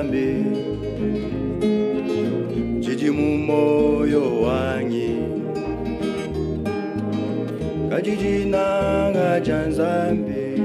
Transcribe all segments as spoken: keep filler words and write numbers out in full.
nzambi jiji mumoyo wanyi kajiji nanga janzambi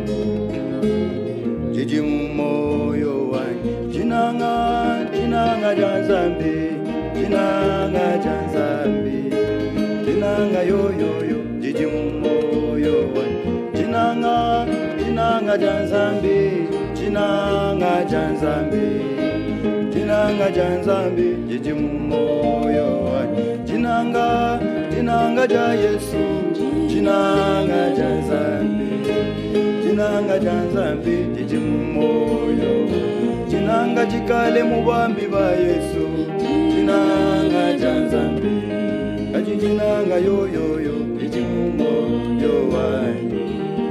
jiji mumoyo wanyi jinanga jinanga janzambi jinanga janzambi jinanga yo yo yo jiji mumoyo wanyi jinanga jinanga janzambi jinanga janzambi jinanga janzambi jiji mumoyo wanyi jinanga jinanga ja Yesu jinanga janzambi jinanga janzambi jiji mumoyo jinanga jikale mubambi ba Yesu jinanga janzambi aji jinanga yo yo yo jiji mumoyo wanyi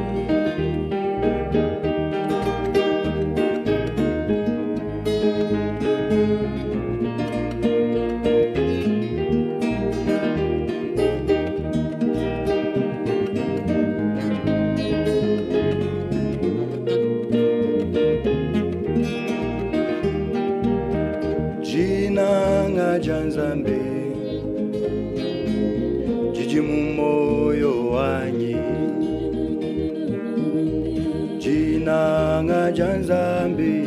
jinanga janzambi jiji mumoyo wanyi jinanga janzambi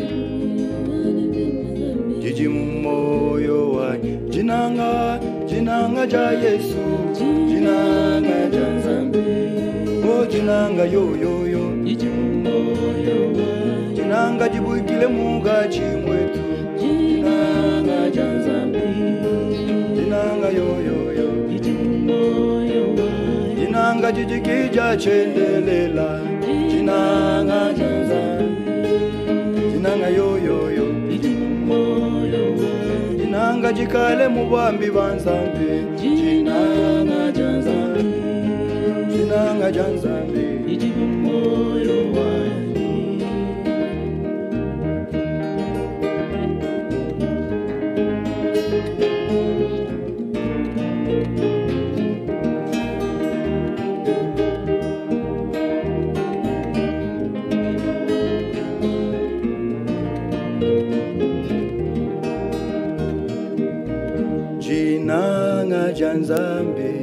jiji mumoyo wanyi jinanga jinanga ja Yesu jinanga janzambi oh jinanga yo yo yo jiji mumoyo wanyi jinanga jibukile muga chimwetu jinanga janzambi jinanga yo yo yo jiji mumoyo wanyi jinanga jijikija chendelela jinanga janzambi jinanga yo yo yo jiji mumoyo wanyi jinanga jikale mubambi banzambi jinanga janzambi jinanga janzambi jiji mumoyo wanyi jinanga janzambi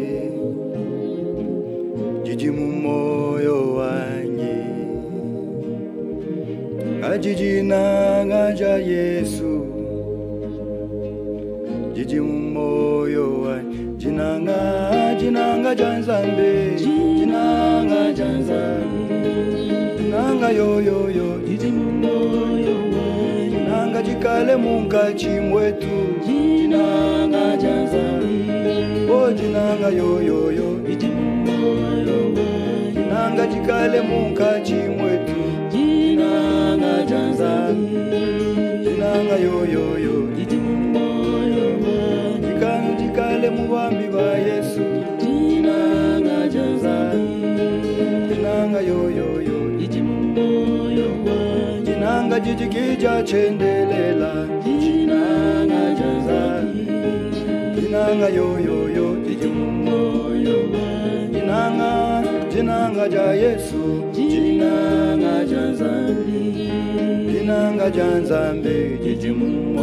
jiji mumoyo wanyi aji jinanga ja Yesu jiji mumoyo wanyi jinanga jinanga janzambi jinanga janzambi jinanga yo yo yo jiji mumoyo wanyi jinanga jikale munga chimwetu jinanga janzambi oh jinanga yo yo yo jiji mumoyo wanyi jinanga jikale munga chimwetu jinanga janzambi jinanga yo yo yo jiji mumoyo wanyi jikanga jikale mubambi ba Yesu jinanga janzambi jinanga yo yo yo jiji mumoyo wanyi jinanga jijikija chendelela jinanga janzambi jinanga yo yo yo jiji mumoyo wanyi jinanga jinanga ja Yesu jinanga janzambi jinanga janzambi jiji mumoyo